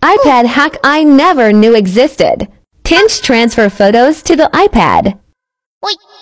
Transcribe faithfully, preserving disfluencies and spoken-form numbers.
iPad hack I never knew existed. Pinch transfer photos to the iPad. Oi.